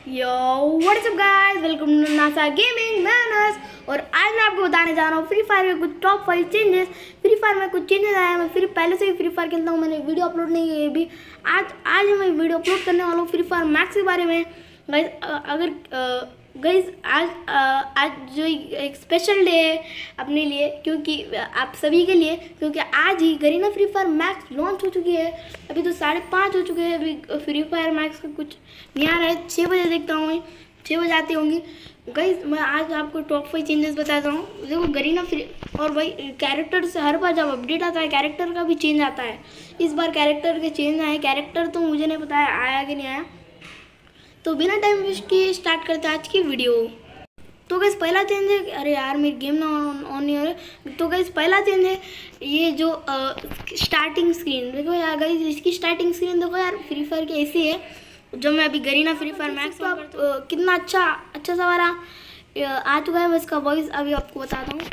Yo what's up guys, welcome to NASA gaming manners. और आज मैं आपको बताने जा रहा हूँ फ्री फायर में कुछ टॉप 5 चेंजेस। फ्री फायर में कुछ चेंजेस आए हैं। मैं पहले से ही फ्री फायर खेलता हूँ, मैंने वीडियो अपलोड नहीं की अभी। आज मैं वीडियो अपलोड करने वाला हूँ फ्री फायर मैक्स के बारे में। गाइस आज जो एक स्पेशल डे है अपने लिए, क्योंकि आप सभी के लिए, क्योंकि आज ही Garena free fire max launch हो चुकी है। अभी तो 5:30 हो चुके हैं। अभी फ्री फायर मैक्स का कुछ नहीं आ रहा है। 6 बजे देखता हूँ मैं, 6 बजे आती होंगी। गाइस मैं आज आपको टॉप 5 चेंजेस बताता हूँ। देखो गरीना फ्री, और भाई कैरेक्टर से हर बार जब अपडेट आता है कैरेक्टर का भी चेंज आता है। इस बार कैरेक्टर के चेंज आए। कैरेक्टर तो मुझे नहीं पता है आया कि नहीं आया। तो बिना टाइम वेस्ट किए स्टार्ट करते हैं आज की वीडियो। तो गाइस पहला चेंज है, अरे यार मेरी गेम ना ऑन नहीं हो रहा। तो गाइस पहला चेंज है ये जो स्टार्टिंग स्क्रीन। देखो यार गाइस, इसकी स्टार्टिंग स्क्रीन देखो यार, फ्री फायर की ऐसी है। जो मैं अभी गरीना फ्री फायर मैक्स में कितना अच्छा सा वाला आ चुका है। मैं इसका वॉइस अभी आपको बताता हूँ।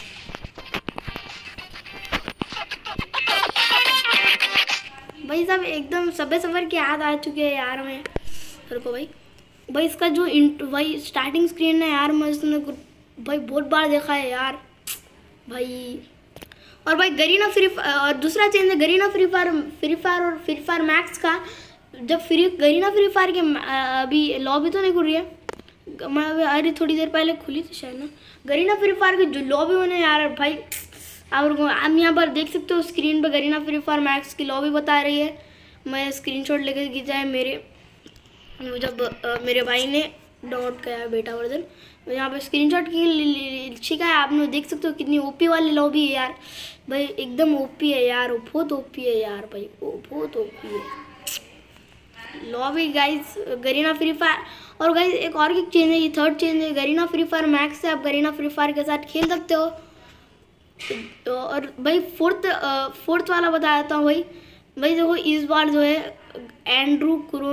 भाई साहब एकदम सबर की याद आ चुकी है यार। मैं रुको भाई इसका जो भाई स्टार्टिंग स्क्रीन है यार, मैं इसने भाई बहुत बार देखा है यार भाई। और भाई गरीना फ्री, और दूसरा चेंज है गरीना फ्री फायर और फ्री फायर मैक्स का। जब गरीना फ्री फायर के अभी लॉबी तो नहीं खुल रही है, मैं अरे थोड़ी देर पहले खुली थी शायद ना। गरीना फ्री फायर की जो लॉबी होने यार भाई, आप यहाँ पर देख सकते हो स्क्रीन पर गरीना फ्री फायर मैक्स की लॉबी बता रही है। मैं स्क्रीनशॉट लेकर खींचा है मेरे, जब मेरे भाई ने डाउनलोड किया है बेटा वर्जन। यहाँ पे स्क्रीनशॉट की ठीक है, आप लोग देख सकते हो कितनी ओपी वाली लॉबी है यार। भाई एकदम ओपी है यार, वो बहुत ओपी है यार भाई, वो बहुत ओपी है lobby guys Garena free fire. और गाइस एक और चेंज है, ये थर्ड चेंज है गरीना फ्री फायर मैक्स से आप गरीना फ्री फायर के साथ खेल सकते हो। और भाई फोर्थ वाला बता देता हूँ भाई देखो इस बार जो है एंड्रू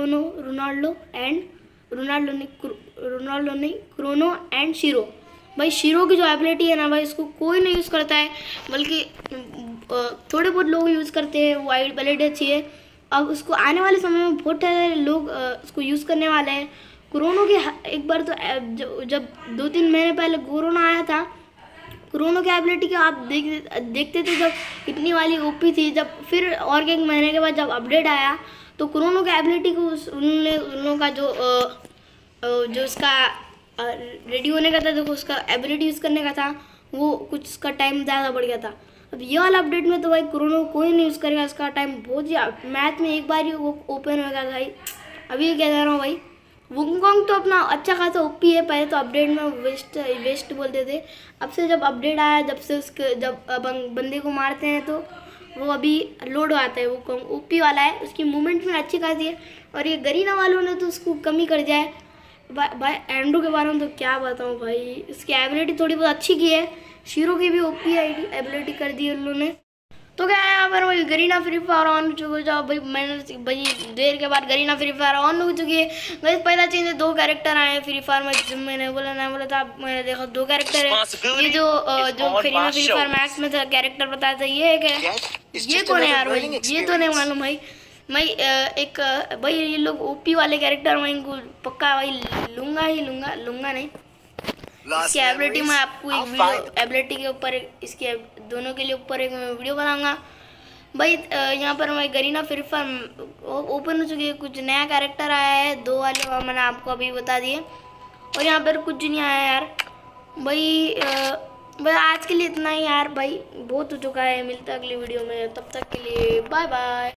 क्रोनो एंड शीरो। भाई शीरो की जो एबिलिटी है ना भाई, इसको कोई नहीं यूज़ करता है, बल्कि थोड़े बहुत लोग यूज़ करते हैं। वो एबिलिटी अच्छी है। अब उसको आने वाले समय में बहुत सारे लोग उसको यूज़ करने वाले हैं। क्रोनो के एक बार तो जब 2-3 महीने पहले कोरोना आया था, क्रोनो की एबिलिटी का आप देखते थे जब इतनी वाली ओपी थी। जब फिर और एक महीने के बाद जब अपडेट आया तो क्रोनो की एबिलिटी को उन लोगों का जो उसका रेडी होने का था, देखो उसका एबिलिटी यूज़ करने का था, वो कुछ उसका टाइम ज़्यादा बढ़ गया था। अब ये वाला अपडेट में तो भाई क्रोनो कोई नहीं यूज़ करेगा, उसका टाइम बहुत ही मैथ में एक बार ही वो ओपन होगा भाई। अभी क्या कह रहा हूँ भाई, वुंगोंग तो अपना अच्छा खासा ओपी है। पहले तो अपडेट में वेस्ट बोलते थे, अब से जब अपडेट आया, जब बंदे को मारते हैं तो वो अभी लोड आता है। वो ओपी वाला है, उसकी मूवमेंट में अच्छी खासी है। और ये गरीना वालों ने तो उसको कमी कर दिया है। भाई एंड्रू के बारे में तो क्या बताऊँ भाई, उसकी एबिलिटी थोड़ी बहुत अच्छी की है। शीरो की भी ओपी एबिलिटी कर दी है उन लोगों ने। तो क्या है यहाँ पर वही गरीना फ्री फायर ऑन हो चुकी है भाई। मैंने भाई देर के बाद गरीना फ्री फायर ऑन हो चुकी है। वैसे पहला चेंज है 2 कैरेक्टर आए हैं फ्री फायर में। जब मैंने बोला था, मैंने देखा 2 कैरेक्टर है। ये जो गरीना फ्री फायर मैक्स में था कैरेक्टर बताया था, ये है ये कौन है यार भाई, ये तो नहीं मालूम भाई। मैं एक भाई ये लोग ओपी वाले कैरेक्टर मैं इनको पक्का भाई लूंगा नहीं। इसकी एबिलिटी मैं आपको एक वीडियो एबिलिटी के ऊपर इसके दोनों के लिए ऊपर एक मैं वीडियो बनाऊंगा भाई। यहाँ पर मैं गरीना फ्री फायर ओपन हो चुकी है। कुछ नया कैरेक्टर आया है, 2 वाले मैंने आपको अभी बता दिए। और यहाँ पर कुछ नहीं आया यार भाई। आज के लिए इतना ही यार भाई, बहुत हो चुका है। मिलता है अगली वीडियो में, तब तक के लिए बाय बाय।